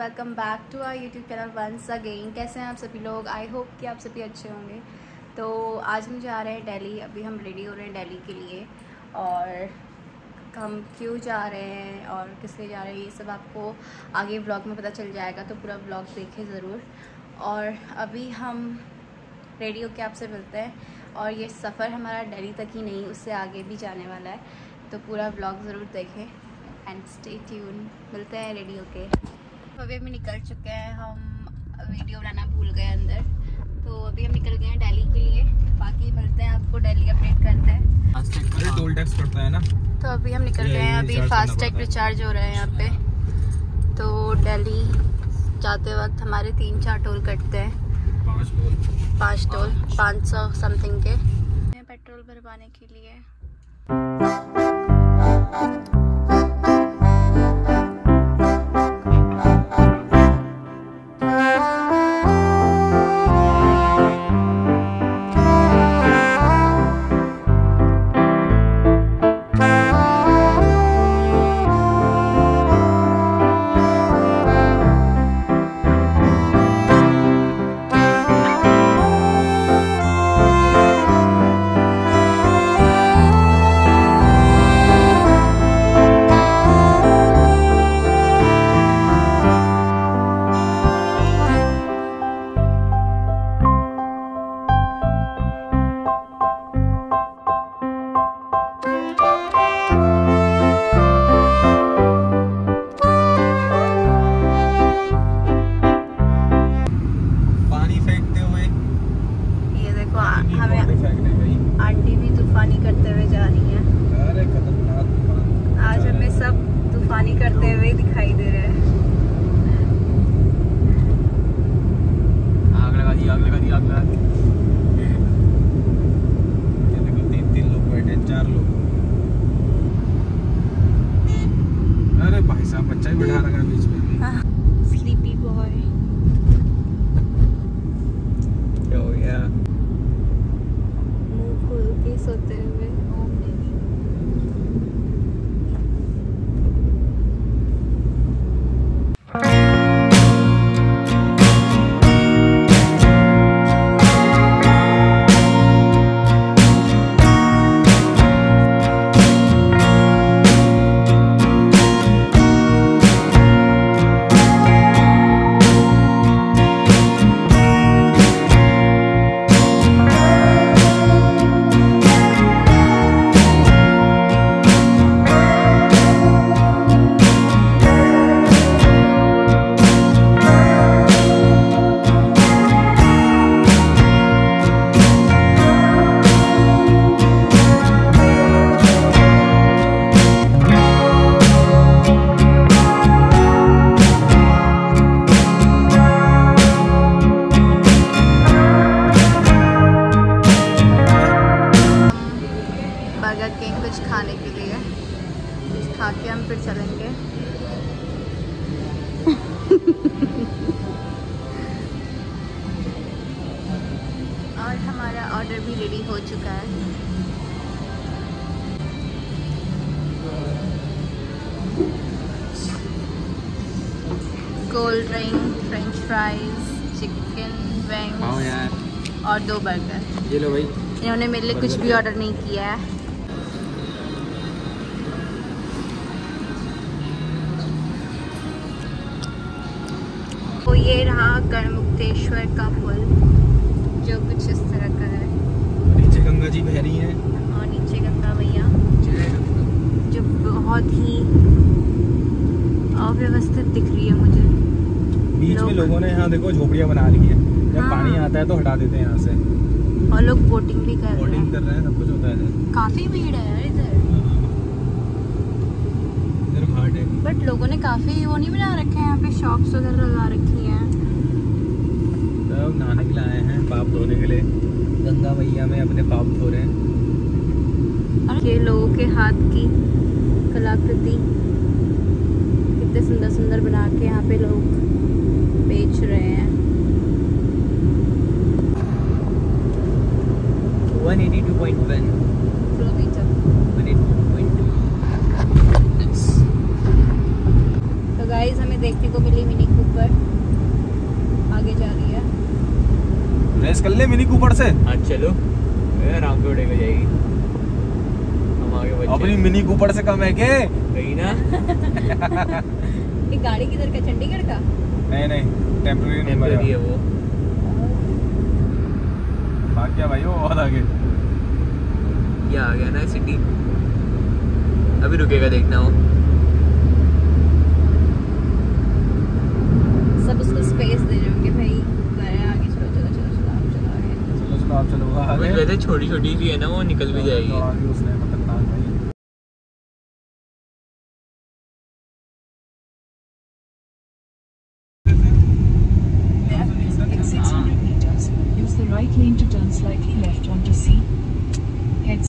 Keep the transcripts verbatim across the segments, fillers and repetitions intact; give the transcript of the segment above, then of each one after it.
Welcome back to our YouTube channel once again. कैसे हैं आप सभी लोग? आई होप कि आप सभी अच्छे होंगे। तो आज हम जा रहे हैं दिल्ली। अभी हम रेडी हो रहे हैं दिल्ली के लिए, और हम क्यों जा रहे हैं और किस लिए जा रहे हैं ये सब आपको आगे व्लॉग में पता चल जाएगा, तो पूरा व्लॉग देखें ज़रूर। और अभी हम रेडी होकर आपसे मिलते हैं, और ये सफ़र हमारा दिल्ली तक ही नहीं, उससे आगे भी जाने वाला है, तो पूरा व्लॉग ज़रूर देखें एंड स्टे ट्यून। मिलते हैं रेडी होके। अभी हम निकल चुके हैं, हम वीडियो बनाना भूल गए अंदर, तो अभी हम निकल गए हैं दिल्ली के लिए। बाकी मिलते हैं आपको, दिल्ली अपडेट करते हैं। अरे टोल टैक्स पड़ता है ना, तो अभी हम निकल गए हैं। अभी फास्टैग रिचार्ज हो रहा है यहाँ पे, तो दिल्ली जाते वक्त हमारे तीन चार टोल कटते हैं। पाँच टोल पाँच टोल पाँच सौ समथिंग के पेट्रोल भरवाने के लिए। आंटी भी तूफानी करते हुए जा रही हैं। अरे खतरनाक तूफान। आज हमें सब तूफानी करते हुए दिखाई दे रहे हैं। आग लगा दी, आग लगा दी, आग लगा दी। ये देखो तीन तीन लोग बैठे, चार लोग। अरे भाई साहब, बच्चा ही बैठा रखा है बीच में। Sleepy boy. क्या हो गया? सोते हुए कुछ खाने के लिए, कुछ खा के हम फिर चलेंगे। और हमारा ऑर्डर भी रेडी हो चुका है। Cold drink, French fries, chicken wings और दो बर्गर। ये लो भाई। इन्होंने मेरे लिए कुछ भी ऑर्डर नहीं किया है। तो ये रहा गढ़मुक्तेश्वर का पुल, जो कुछ इस तरह का है। नीचे गंगा जी बह रही हैं, और नीचे गंगा मैया, जो बहुत ही अव्यवस्थित दिख रही है मुझे। बीच लोग, में लोगों ने यहाँ देखो झोपड़ियाँ बना ली है। जब हाँ, पानी आता है तो हटा देते हैं यहाँ से, और लोग बोटिंग भी कर रहे हैं। बोटिंग कर रहे हैं, सब कुछ होता है इधर। काफी भीड़ है यार इधर। इधर घाट है, बट लोगों ने काफी वो नहीं बना रखे हैं, यहाँ पे शॉप्स वगैरह लगा रखी हैं। सब नहाने के लिए आए हैं, पाप धोने के लिए। गंगा मैया में अपने पाप धो रहे हैं। ये लोगों के हाथ की कलाकृति कितने सुंदर सुंदर बना के यहाँ पे लोग बेच रहे हैं। one eighty-two point one kilometre. one eighty-two point two। तो गाइस हमें देखने को मिली मिनी कूपर। रेस कर ले मिनी कूपर से। हाँ चलो, आराम से उड़ेगा जाएगी। हम आगे बच्चे अपनी मिनी कूपर से कम है के गई ना। ये गाड़ी किधर का, चंडीगढ़ का? नहीं नहीं, टेम्परेरी नंबर है वो। भाग गया भाई वो बहुत आगे। ये आ गया ना सिटी, अभी रुकेगा देखना वो। सब उसको स्पेस दे रहे होंगे भाई, आगे चलो चलो चलो चलो आप चलो आगे। चलो चलो आप चलो आगे। वैसे छोटी छोटी सी है ना, वो निकल भी जाएगी। तो आगे उसने खतरनाक भाई। Use the right lane to turn slightly left onto C. Head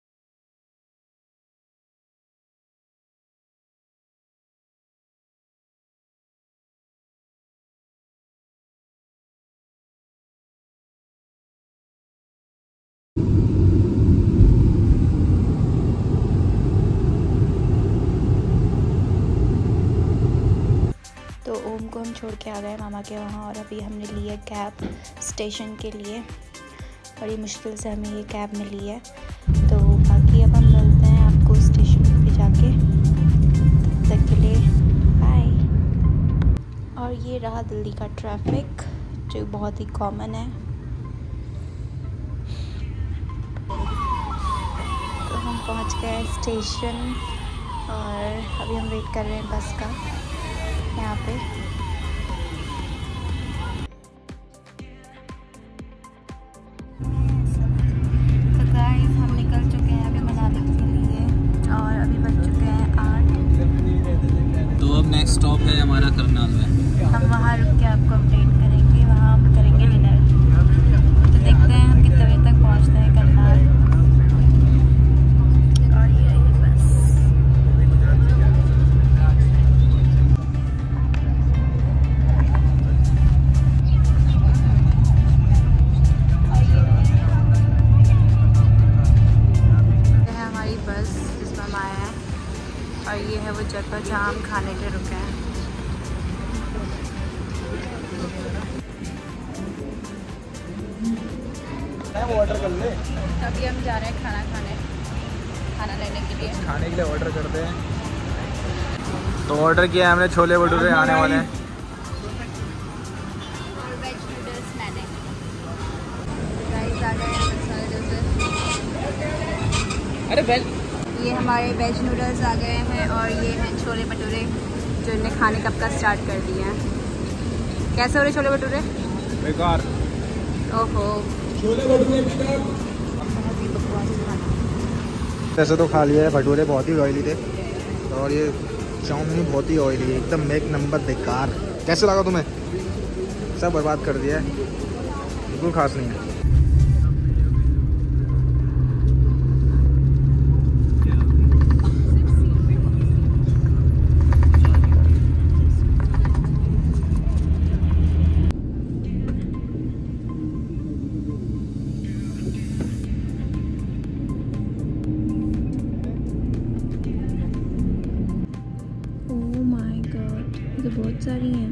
तो ओम को हम छोड़ के आ गए मामा के वहाँ, और अभी हमने लिया कैब स्टेशन के लिए। बड़ी मुश्किल से हमें ये कैब मिली है। तो बाकी अब हम मिलते हैं आपको स्टेशन पे जाके, तब तक के लिए बाय। और ये रहा दिल्ली का ट्रैफिक जो बहुत ही कॉमन है। तो हम पहुँच गए स्टेशन और अभी हम वेट कर रहे हैं बस का यहाँ पे। तो गाइस हम निकल चुके हैं अभी मनाली के लिए, और अभी बज चुके हैं आठ। तो अब नेक्स्ट स्टॉप है हमारा करनाल में। हम वहाँ रुक के आपको अपडेट करेंगे, वहाँ हम करेंगे डिनर। तो देखते हैं हम कितने बजे तक पहुँचते हैं करनाल। और ये रही बस। बस जिसमें हम आए हैं, और ये है वो जगह जहाँ हम खाने के रुके हैं। ऑर्डर कर ले। अभी हम जा रहे हैं खाना खाने, खाना लेने के लिए। खाने के लिए ऑर्डर करते हैं। तो ऑर्डर किया हमने छोले भटूरे आने वाले हैं। और वेज नूडल्स मैंने। राइस आ गए हैं, मसाले डोसे। अरे वेल, ये हमारे वेज नूडल्स आ गए हैं, और ये हैं छोले भटूरे जो इन्हें खाने कब का स्टार्ट कर दिए हैं। कैसे हो रहे छोले भटूरे? बेकार। ओहो, छोले भटूरे बहुत ही बकवास खाना। वैसे तो खा लिया है, भटूरे बहुत ही ऑयली थे, और ये चाउमीन बहुत ही ऑयली है, एकदम एक नंबर बेकार। कैसे लगा तुम्हें? सब बर्बाद कर दिया है, बिल्कुल खास नहीं है। तो बहुत सारी हैं।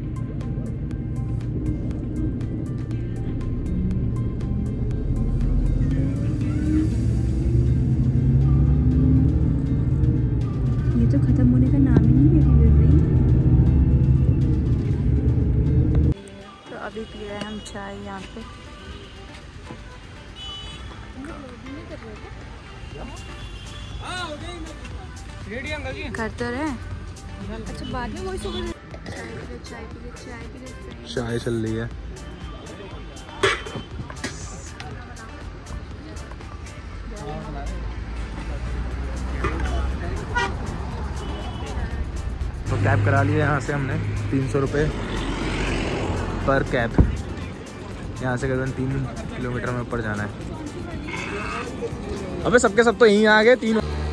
ये तो खत्म होने का नाम ही नहीं है डिलीवरी। तो अभी पी रहे हैं हम चाय यहाँ पे। कर तो रहे। अच्छा बाद में वही सुबह चाय पी चाय पी चाय पी चाय चल रही है। तो कैब करा लिया यहाँ से हमने, तीन सौ रुपये पर कैब। यहाँ से करीबन तीन किलोमीटर में ऊपर जाना है। अबे सबके सब तो यहीं आ गए तीन।